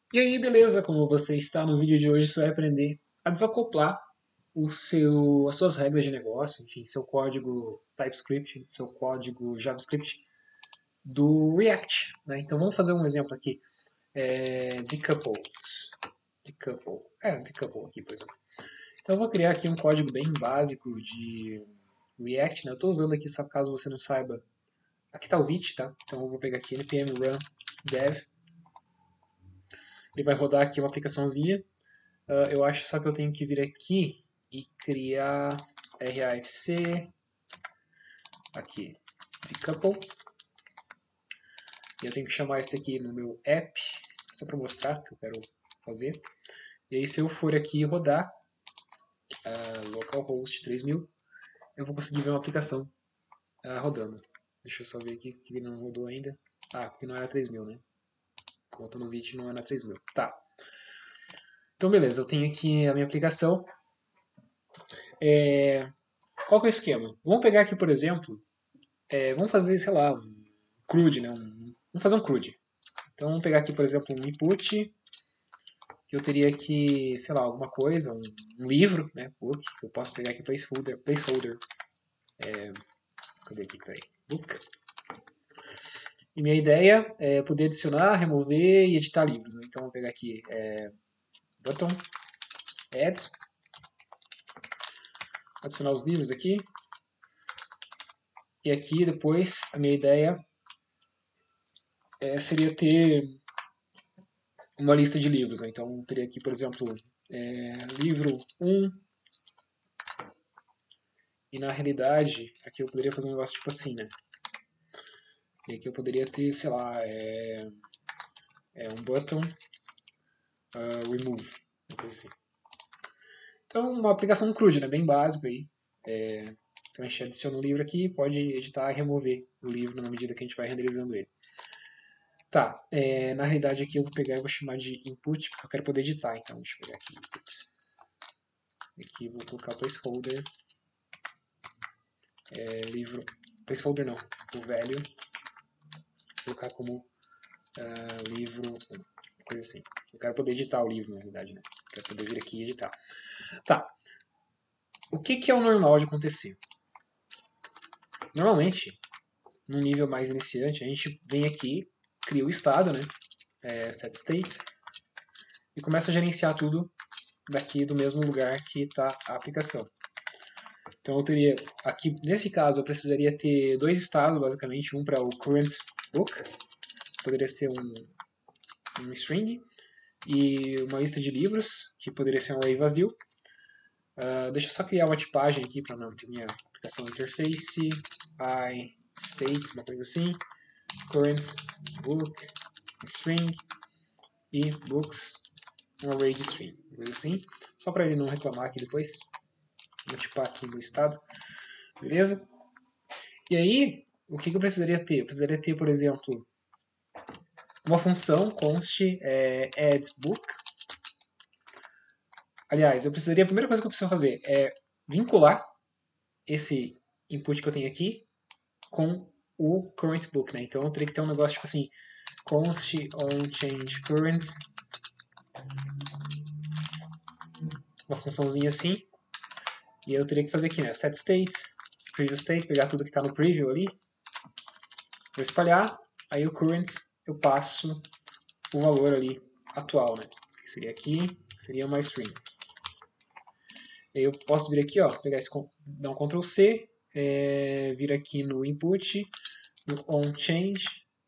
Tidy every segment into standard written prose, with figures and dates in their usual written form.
E aí, beleza? Como você está no vídeo de hoje, você vai aprender a desacoplar as suas regras de negócio, enfim, seu código TypeScript, seu código JavaScript do React, né? Então vamos fazer um exemplo aqui, decouple aqui, por exemplo. Então eu vou criar aqui um código bem básico de React, né? Eu estou usando aqui, só caso você não saiba, aqui está o Vite, tá? Então eu vou pegar aqui npm run dev, ele vai rodar aqui uma aplicaçãozinha. Eu acho só que eu tenho que vir aqui e criar RAFC, aqui, decouple, e eu tenho que chamar esse aqui no meu app, só para mostrar o que eu quero fazer. E aí se eu for aqui rodar, localhost 3000, eu vou conseguir ver uma aplicação rodando. Deixa eu só ver aqui que não rodou ainda. Porque não era 3000, né? Conta no vídeo não era 3000. Tá. Então beleza, eu tenho aqui a minha aplicação. Qual que é o esquema? Vamos pegar aqui, por exemplo, vamos fazer, sei lá, um CRUD, né? Vamos fazer um CRUD. Então vamos pegar aqui, por exemplo, um input, que eu teria aqui, sei lá, alguma coisa, um livro, né? Book, que eu posso pegar aqui placeholder. Cadê aqui? Peraí. Book. E minha ideia é poder adicionar, remover e editar livros. Né? Então vou pegar aqui button, add, adicionar os livros aqui. E aqui depois a minha ideia seria ter uma lista de livros. Né? Então eu teria aqui, por exemplo, livro 1. E na realidade, aqui eu poderia fazer um negócio tipo assim, né? E aqui eu poderia ter, sei lá, um button remove, uma coisa assim. Então, uma aplicação CRUD, né? Bem básico aí. Então a gente adiciona um livro aqui, pode editar e remover o livro na medida que a gente vai renderizando ele. Tá, na realidade aqui eu vou pegar e vou chamar de input, porque eu quero poder editar. Então deixa eu pegar aqui input. Aqui eu vou colocar placeholder, livro, placeholder não, o value, vou colocar como livro, coisa assim. Eu quero poder editar o livro, na realidade, né? Eu quero poder vir aqui e editar. Tá. O que é o normal de acontecer? Normalmente, num nível mais iniciante, a gente vem aqui, cria o estado, né? Set state, e começa a gerenciar tudo daqui do mesmo lugar que está a aplicação. Então eu teria, aqui nesse caso, eu precisaria ter dois estados, basicamente, um para o current book, poderia ser um string, e uma lista de livros, que poderia ser um array vazio. Deixa eu só criar uma tipagem aqui para não ter minha aplicação interface, state, uma coisa assim, current book, string, e books, um array de string, uma coisa assim, só para ele não reclamar aqui depois. Vou tipar aqui no estado, beleza? E aí, o que eu precisaria ter? Eu precisaria ter, por exemplo, uma função const add book. Aliás, a primeira coisa que eu preciso fazer é vincular esse input que eu tenho aqui com o current book, né? Então eu teria que ter um negócio tipo assim, const onChange current, uma funçãozinha assim, e eu teria que fazer aqui, né? Set state, preview state, pegar tudo que está no preview ali, vou espalhar, aí o current eu passo o valor ali atual, né? Que seria aqui, seria uma string. Eu posso vir aqui, ó, pegar esse, dar um Ctrl C, vir aqui no input, no onChange,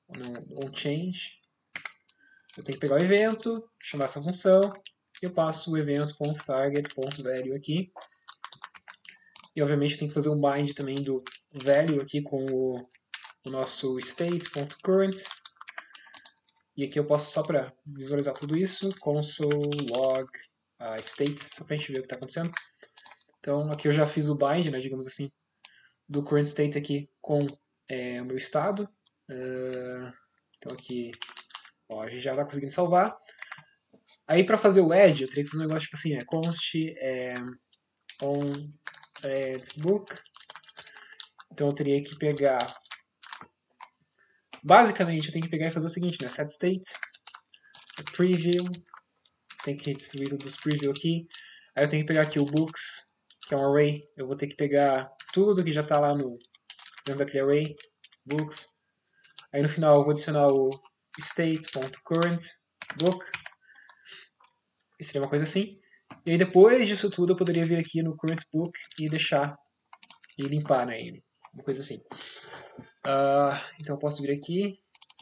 eu tenho que pegar o evento, chamar essa função, e eu passo o evento.target.value aqui. E obviamente eu tenho que fazer um bind também do value aqui com o nosso state.current. E aqui eu posso, só para visualizar tudo isso, console log state, só para a gente ver o que está acontecendo. Então aqui eu já fiz o bind, né, digamos assim, do current state aqui com o meu estado. Então aqui ó, a gente já está conseguindo salvar. Aí para fazer o add, eu teria que fazer um negócio tipo assim, const on add book. Então eu teria que pegar, basicamente eu tenho que pegar e fazer o seguinte, né, set state, preview, tem que distribuir todos os preview aqui. Aí eu tenho que pegar aqui o books, que é um array. Eu vou ter que pegar tudo que já está lá no dentro daquele array, books. Aí no final eu vou adicionar o state.currentBook. Seria uma coisa assim. E aí depois disso tudo eu poderia vir aqui no currentBook e deixar e limpar, né, ele. Uma coisa assim. Então eu posso vir aqui,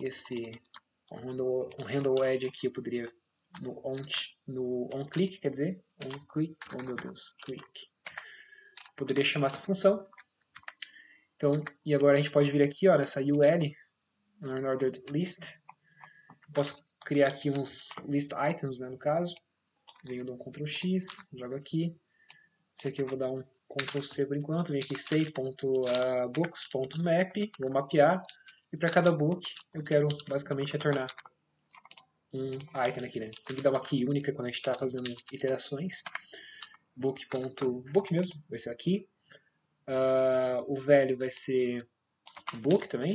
um handle edge aqui eu poderia no onClick, quer dizer, onClick, oh meu Deus, click. Poderia chamar essa função. Então, e agora a gente pode vir aqui, ó, nessa UL, unordered list. Posso criar aqui uns list items, né, no caso. Venho dar um Ctrl X, jogo aqui. Esse aqui eu vou dar um Ctrl C por enquanto. Venho aqui state.books.map, vou mapear. E para cada book eu quero basicamente retornar um item aqui, né? Tem que dar uma key única quando a gente está fazendo iterações. Book mesmo, vai ser aqui. O value vai ser book também.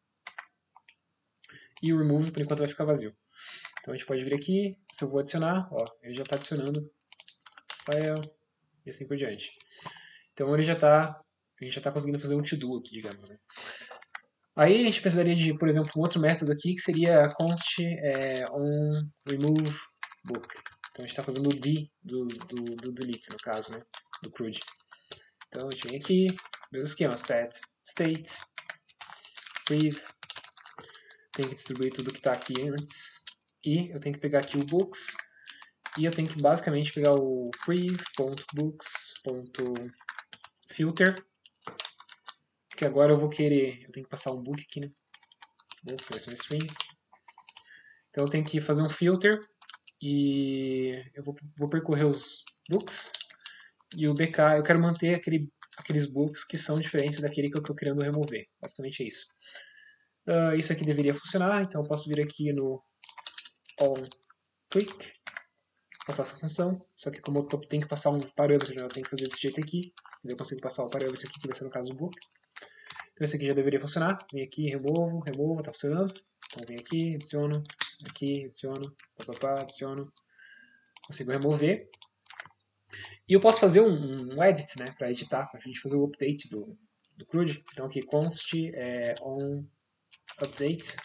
E o remove por enquanto vai ficar vazio. Então a gente pode vir aqui, se eu vou adicionar, ó, ele já está adicionando file e assim por diante. Então ele já tá, a gente já está conseguindo fazer um to-do aqui, digamos, né? Aí a gente precisaria de, por exemplo, um outro método aqui que seria const on remove book. Então a gente está fazendo o D do delete, no caso, né? Do CRUD. Então a gente vem aqui, mesmo esquema, set state, priv, tem que distribuir tudo que está aqui antes, e eu tenho que pegar aqui o books, e eu tenho que basicamente pegar o priv.books.filter, que agora eu vou querer, eu tenho que passar um book aqui, né? Book vai ser um string. Então eu tenho que fazer um filter, e eu vou percorrer os books, e o BK, eu quero manter aqueles books que são diferentes daquele que eu estou querendo remover. Basicamente é isso. Isso aqui deveria funcionar, então eu posso vir aqui no onClick, passar essa função, só que como eu tenho que passar um parâmetro, né, eu tenho que fazer desse jeito aqui, eu consigo passar o parâmetro aqui, que vai ser no caso o book. Então esse aqui já deveria funcionar, vem aqui, removo, tá funcionando. Então vem aqui, adiciono, adiciono, consigo remover. E eu posso fazer um edit, né, para editar, para a gente fazer o update do CRUD. Então aqui const on update.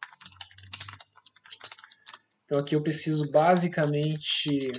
Então aqui eu preciso basicamente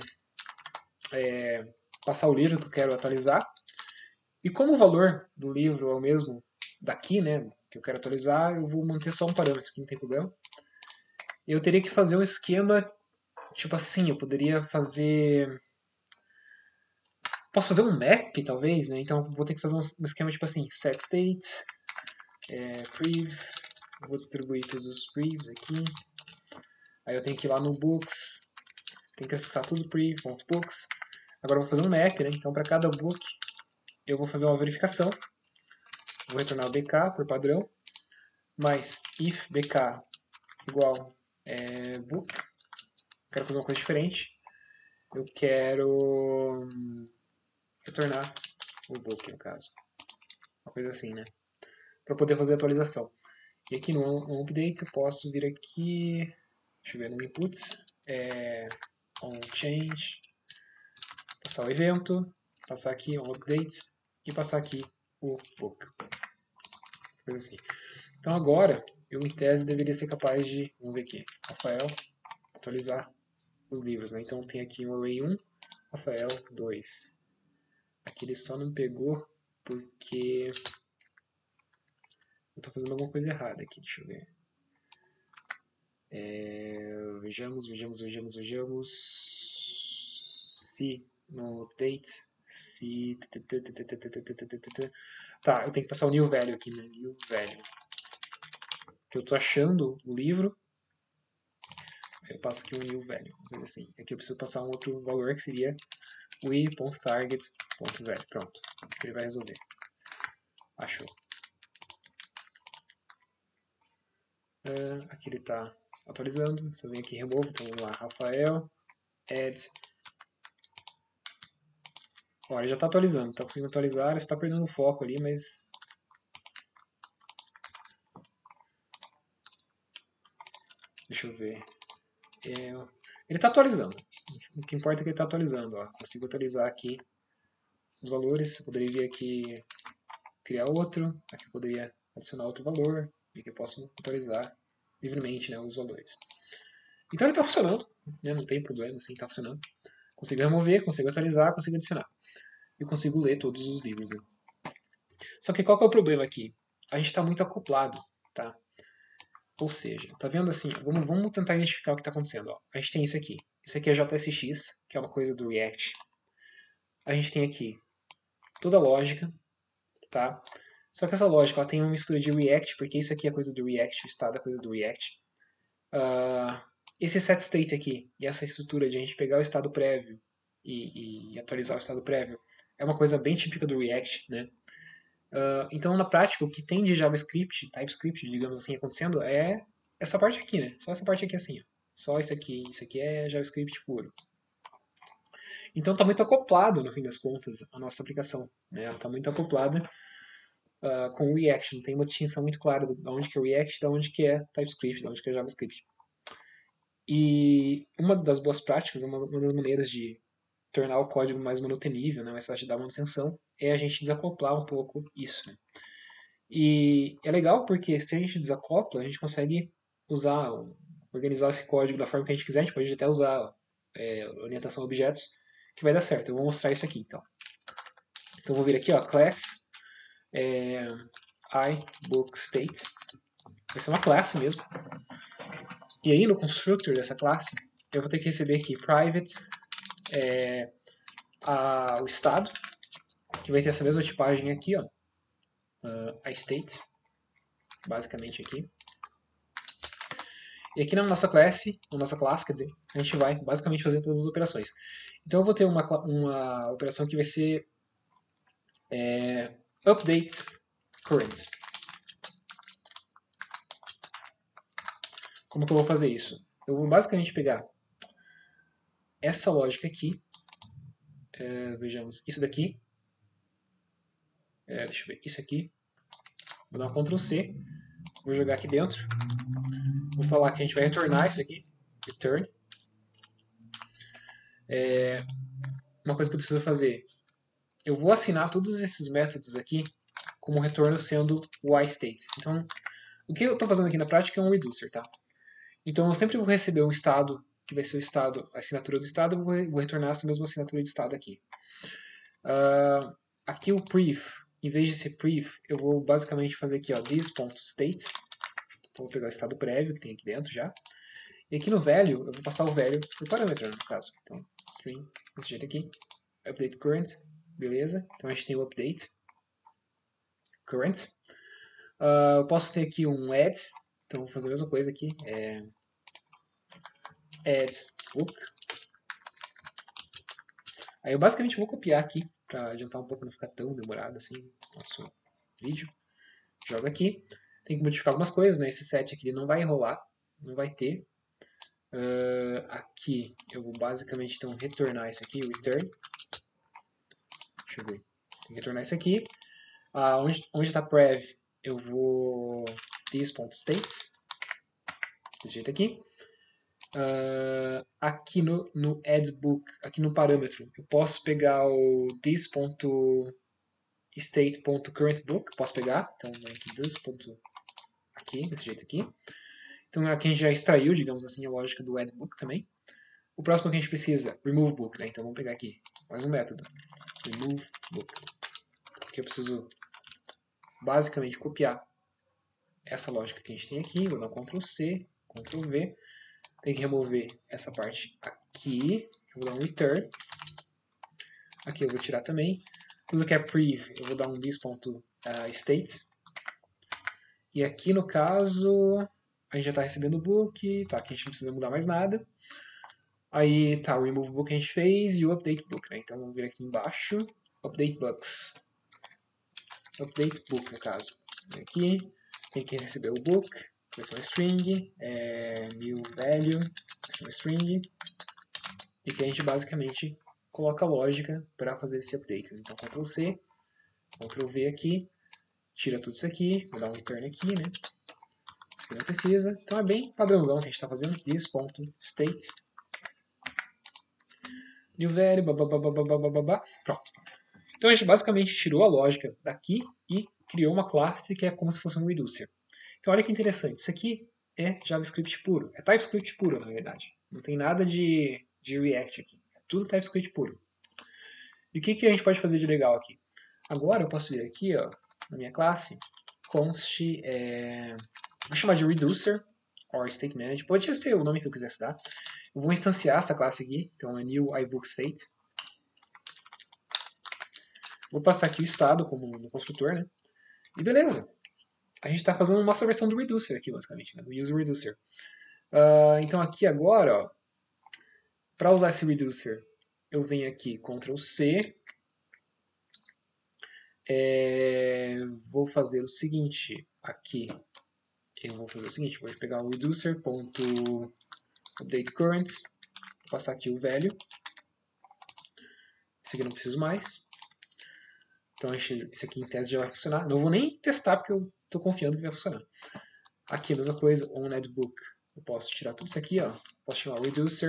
passar o livro que eu quero atualizar. E como o valor do livro é o mesmo daqui, né, que eu quero atualizar, eu vou manter só um parâmetro, que não tem problema. Eu teria que fazer um esquema, tipo assim, eu poderia fazer... Posso fazer um map, talvez, né? Então vou ter que fazer um esquema tipo assim, set state, priv, vou distribuir todos os privs aqui. Aí eu tenho que ir lá no books, tenho que acessar tudo priv.books. Agora eu vou fazer um map, né? Então para cada book eu vou fazer uma verificação. Vou retornar o bk por padrão, mais if bk igual book. Quero fazer uma coisa diferente. Eu quero retornar o book, no caso. Uma coisa assim, né? Para poder fazer a atualização. E aqui no update eu posso vir aqui, deixa eu ver, no inputs, on change, passar o evento, passar aqui on update e passar aqui o book. Coisa assim. Então agora, eu em tese deveria ser capaz de, vamos ver aqui, Rafael, atualizar os livros, né? Então tem aqui um array 1, Rafael 2. Aqui ele só não pegou porque eu estou fazendo alguma coisa errada aqui, deixa eu ver. Vejamos. Se no update, se... Tá, eu tenho que passar o new value aqui, né? New value. Que eu tô achando o livro, eu passo aqui um new value, coisa assim. Aqui eu preciso passar um outro valor que seria we.target.value. Pronto, ele vai resolver. Achou. Aqui ele está atualizando. Se eu venho aqui remove, então vamos lá, Rafael, add. Ó, ele já está atualizando, está conseguindo atualizar, está perdendo o foco ali, mas... Deixa eu ver. ele está atualizando. O que importa é que ele está atualizando. Ó. Consigo atualizar aqui os valores. Eu poderia vir aqui criar outro. Aqui eu poderia adicionar outro valor. E aqui eu posso atualizar livremente, né, os valores. Então ele está funcionando, né, não tem problema, assim, está funcionando. Consigo remover, consigo atualizar, consigo adicionar. E consigo ler todos os livros. Né? Só que qual que é o problema aqui? A gente está muito acoplado, tá? Ou seja, tá vendo assim? Vamos tentar identificar o que está acontecendo. Ó. A gente tem isso aqui. Isso aqui é JSX, que é uma coisa do React. A gente tem aqui toda a lógica, tá? Só que essa lógica ela tem uma mistura de React, porque isso aqui é coisa do React, o estado é coisa do React. Esse setState aqui e essa estrutura de a gente pegar o estado prévio e atualizar o estado prévio é uma coisa bem típica do React, né? Então, na prática, o que tem de JavaScript, TypeScript, digamos assim, acontecendo é essa parte aqui, né? Só essa parte aqui assim, ó. Só isso aqui é JavaScript puro. Então está muito acoplado, no fim das contas, a nossa aplicação. Né? Ela está muito acoplada com o React. Não tem uma distinção muito clara de onde que é React, de onde que é TypeScript, de onde que é JavaScript. E uma das boas práticas, uma das maneiras de tornar o código mais manutenível, né, mais fácil de dar manutenção, é a gente desacoplar um pouco isso. Né? E é legal porque se a gente desacopla, a gente consegue usar, organizar esse código da forma que a gente quiser, a gente pode até usar orientação a objetos, que vai dar certo. Eu vou mostrar isso aqui, então. Então eu vou vir aqui, ó, class iBookState. Vai ser uma classe mesmo. E aí no constructor dessa classe, eu vou ter que receber aqui private o estado, que vai ter essa mesma tipagem aqui, ó, iState, basicamente aqui. E aqui na nossa classe, quer dizer, a gente vai basicamente fazer todas as operações. Então eu vou ter uma operação que vai ser update current. Como que eu vou fazer isso? Eu vou basicamente pegar essa lógica aqui, vejamos, isso daqui, deixa eu ver, isso aqui, vou dar um Ctrl C, vou jogar aqui dentro, vou falar que a gente vai retornar isso aqui, return. Uma coisa que eu preciso fazer, eu vou assinar todos esses métodos aqui como retorno sendo o iState. Então, o que eu estou fazendo aqui na prática é um reducer, tá? Então, eu sempre vou receber um estado, que vai ser o estado, a assinatura do estado, eu vou retornar essa mesma assinatura de estado aqui. Aqui o pref, em vez de ser pref, eu vou basicamente fazer aqui, ó, this.state. Então, vou pegar o estado prévio que tem aqui dentro já. E aqui no value, eu vou passar o value por parâmetro, no caso. Então, string, desse jeito aqui. Update current, beleza. Então, a gente tem o update current. Eu posso ter aqui um add, então vou fazer a mesma coisa aqui. Add book. Aí eu basicamente vou copiar aqui, para adiantar um pouco, não ficar tão demorado assim nosso vídeo. Joga aqui. Tem que modificar algumas coisas, né? Esse set aqui não vai enrolar, não vai ter. Aqui eu vou basicamente então retornar isso aqui, return. Deixa eu ver. Tem que retornar isso aqui. Onde está prev, eu vou this.states. Desse jeito aqui. Aqui no addBook, aqui no parâmetro, eu posso pegar o this.state.currentBook, posso pegar, então aqui this. Aqui, desse jeito aqui. Então aqui a gente já extraiu, digamos assim, a lógica do addBook também. O próximo que a gente precisa, removeBook, né? Então vamos pegar aqui mais um método, removeBook. Aqui eu preciso basicamente copiar essa lógica que a gente tem aqui, vou dar um Ctrl C, Ctrl V. Tem que remover essa parte aqui. Eu vou dar um return. Aqui eu vou tirar também. Tudo que é prev, eu vou dar um this.state. E aqui no caso, a gente já está recebendo o book. Tá, aqui a gente não precisa mudar mais nada. Aí tá, o remove book a gente fez e o update book, né? Então vamos vir aqui embaixo. Update books. Update book, no caso. Aqui, tem que receber o book. Vai ser uma string, new value, vai ser uma string, e que a gente basicamente coloca a lógica para fazer esse update. Então, Ctrl C, Ctrl V aqui, tira tudo isso aqui, vou dar um return aqui, né? aqui não precisa. Então é bem padrãozão que a gente está fazendo. This.state. New value, babá. Pronto. Então a gente basicamente tirou a lógica daqui e criou uma classe que é como se fosse um reducer. Então olha que interessante. Isso aqui é JavaScript puro. É TypeScript puro, na verdade. Não tem nada de React aqui. É tudo TypeScript puro. E o que a gente pode fazer de legal aqui? Agora eu posso vir aqui, ó, na minha classe, const, vou chamar de reducer, or state manager, pode ser o nome que eu quisesse dar. Eu vou instanciar essa classe aqui, então é new iBookState. Vou passar aqui o estado como no construtor, né? E beleza. A gente está fazendo uma versão do reducer aqui, basicamente, né? Do user reducer. Então aqui agora, para usar esse reducer, eu venho aqui, Ctrl C, vou fazer o seguinte, aqui, eu vou fazer o seguinte, vou pegar o reducer.updateCurrent, vou passar aqui o value, esse aqui eu não preciso mais, então esse aqui em tese já vai funcionar, não vou nem testar porque eu estou confiando que vai funcionar. Aqui a mesma coisa, onAddBook, eu posso tirar tudo isso aqui, ó, posso chamar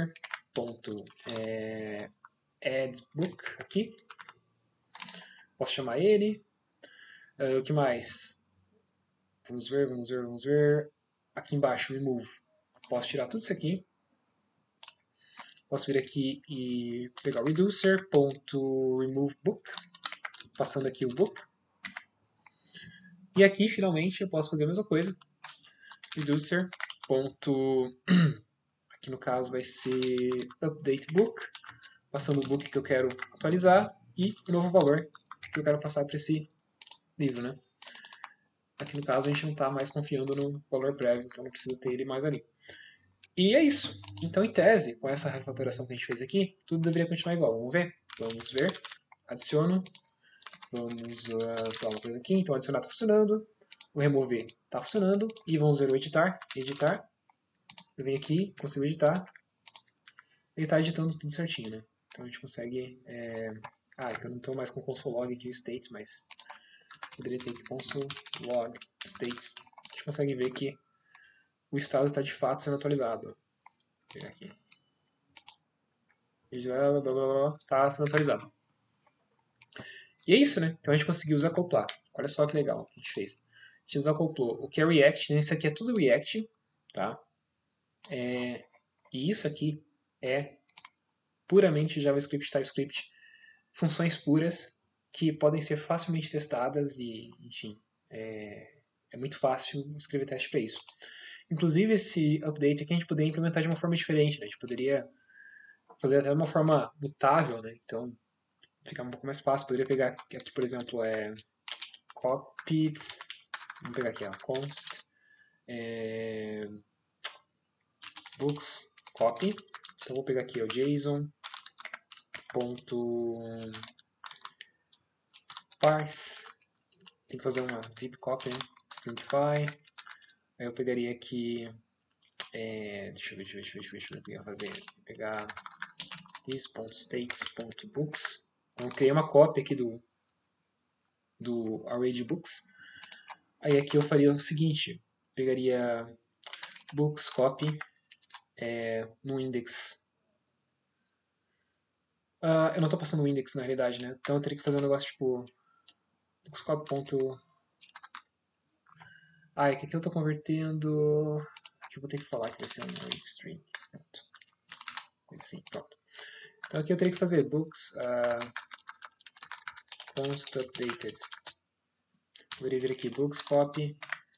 reducer.addBook aqui, posso chamar ele, o que mais? Vamos ver. Aqui embaixo, remove. Posso tirar tudo isso aqui. Posso vir aqui e pegar o reducer.removeBook, passando aqui o book. E aqui, finalmente, eu posso fazer a mesma coisa. Reducer. Aqui no caso vai ser updateBook, passando o book que eu quero atualizar e o novo valor que eu quero passar para esse livro, né? Aqui no caso a gente não está mais confiando no valor prévio, então não precisa ter ele mais ali. E é isso. Então, em tese, com essa refatoração que a gente fez aqui, tudo deveria continuar igual. Vamos ver? Vamos ver. Adiciono. Vamos, sei lá, uma coisa aqui. Então, adicionar está funcionando. O remover está funcionando. E vamos ver o editar. Editar. Eu venho aqui, consigo editar. Ele está editando tudo certinho, né? Então, a gente consegue... é que eu não estou mais com o console log aqui, o state, mas poderia ter aqui console log state. A gente consegue ver que o estado está de fato sendo atualizado. Vou pegar aqui. Está sendo atualizado. E é isso, né? Então a gente conseguiu desacoplar. Olha só que legal que a gente fez. A gente desacoplou o que é React, né? Isso aqui é tudo React, tá? E isso aqui é puramente JavaScript, TypeScript, funções puras que podem ser facilmente testadas e, enfim, é muito fácil escrever teste para isso. Inclusive esse update aqui a gente poderia implementar de uma forma diferente, né? A gente poderia fazer até de uma forma mutável, né? Então ficar um pouco mais fácil. Poderia pegar aqui, por exemplo, copied, vamos pegar aqui, ó, const books copy. Então vou pegar aqui o JSON.parse. Tem que fazer uma zip copy, né? Stringify. Aí eu pegaria aqui, deixa eu ver o que eu ia fazer. Vou pegar this.states.books. Então eu criei uma cópia aqui do array de books. Aí aqui eu faria o seguinte, pegaria books copy no index. Eu não estou passando o index na realidade, né? Então eu teria que fazer um negócio tipo books copy. Aqui eu estou convertendo. Aqui eu vou ter que falar que vai ser um array string. Pronto. Coisa assim, pronto. Então aqui eu teria que fazer books const updated. Poderia vir aqui books copy.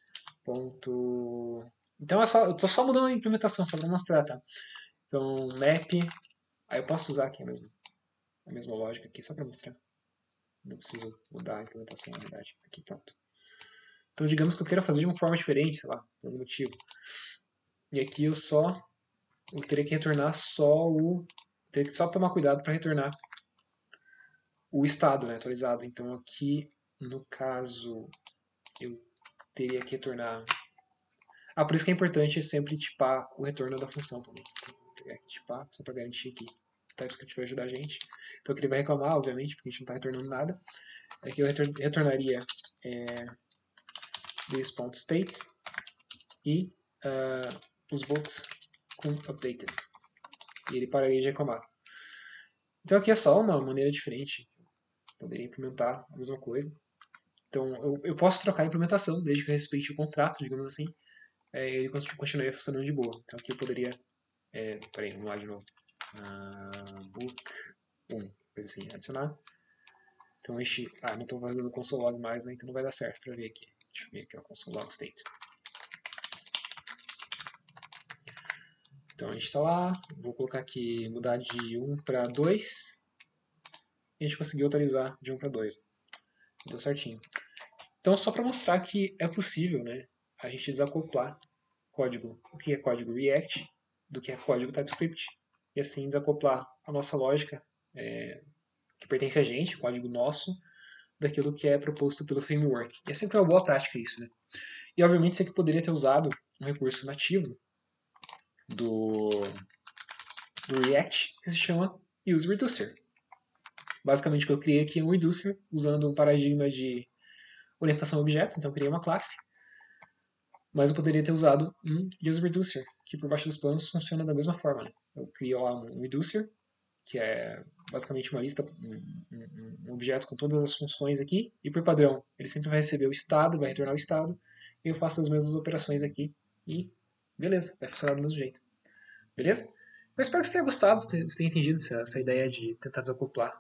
Então eu estou só mudando a implementação, só para mostrar, tá? Então map. Aí eu posso usar aqui a mesma lógica aqui, só para mostrar. Não preciso mudar a implementação, na verdade. Aqui, pronto. Então, digamos que eu queira fazer de uma forma diferente, sei lá, por algum motivo. E aqui eu teria que retornar teria que só tomar cuidado para retornar o estado, né, atualizado. Então, aqui, no caso, eu teria que retornar... por isso que é importante sempre tipar o retorno da função também. Então, vou pegar aqui tipar, só para garantir que o TypeScript vai ajudar a gente. Então aqui ele vai reclamar, obviamente, porque a gente não está retornando nada. Aqui eu retornaria this.state. e os books com updated. E ele pararia de reclamar. Então aqui é só uma maneira diferente. Poderia implementar a mesma coisa. Então eu posso trocar a implementação, desde que eu respeite o contrato, digamos assim. Ele continuaria funcionando de boa. Então aqui eu poderia... peraí, vamos lá de novo. Book 1, coisa assim, adicionar. Então este... não estou fazendo console log mais, né? Então não vai dar certo para ver aqui. Deixa eu ver aqui o console log state. Então a gente está lá, vou colocar aqui, mudar de 1 para 2. E a gente conseguiu atualizar de 1 para 2. Deu certinho. Então só para mostrar que é possível, né, a gente desacoplar código, o que é código React do que é código TypeScript. E assim desacoplar a nossa lógica, que pertence a gente, código nosso, daquilo que é proposto pelo framework. E é sempre uma boa prática isso, né? E obviamente isso aqui poderia ter usado um recurso nativo do React, que se chama useReducer. Basicamente o que eu criei aqui é um reducer, usando um paradigma de orientação a objeto, então eu criei uma classe, mas eu poderia ter usado um useReducer, que por baixo dos panos funciona da mesma forma. Né? Eu crio lá um reducer, que é basicamente uma lista, um objeto com todas as funções aqui, e por padrão ele sempre vai receber o estado, vai retornar o estado, e eu faço as mesmas operações aqui, e beleza, vai funcionar do mesmo jeito. Beleza? Eu espero que você tenha gostado, você tenha entendido essa ideia de tentar desacoplar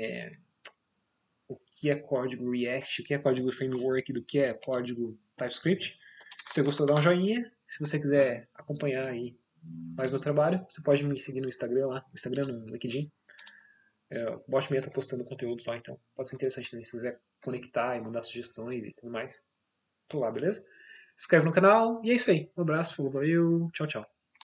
o que é código React, o que é código Framework, do que é código TypeScript. Se você gostou, dá um joinha. Se você quiser acompanhar aí mais meu trabalho, você pode me seguir no Instagram lá, no Instagram, no LinkedIn. Volta e meia tô postando conteúdos lá, então pode ser interessante também se você quiser conectar e mandar sugestões e tudo mais. Tô lá, beleza? Se inscreve no canal e é isso aí. Um abraço, falou, valeu, tchau, tchau.